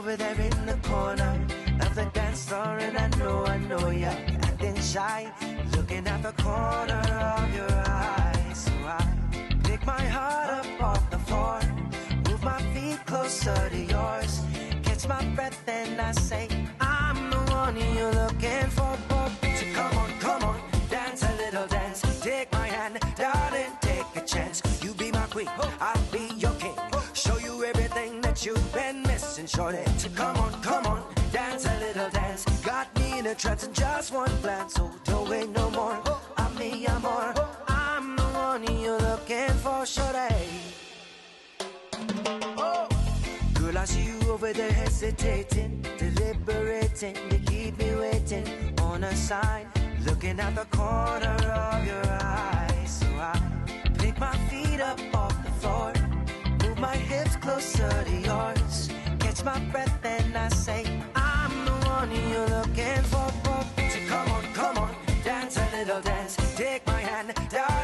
over there in the corner of the dance floor, and I know you're acting shy, looking at the corner of your eye. So I pick my heart up off the floor, move my feet closer to yours, catch my breath and I say, I'm the one you're looking for. So come on, dance a little dance. Take my hand, darling, take a chance. You be my queen, I'll be your king. Show you everything that you've been missing, shorty. So come on, dance a little dance. Got me in a trance in just one glance. So don't wait no more, I'm me, I'm more. I'm the one you're looking for, shorty. Girl, I see you over there hesitating, deliberating. You keep me waiting on a sign, looking at the corner of your eye. So I pick my feet up off the floor, move my hips closer to yours, catch my breath and I say, I'm the one you're looking for. So come on, dance a little dance. Take my hand, darling.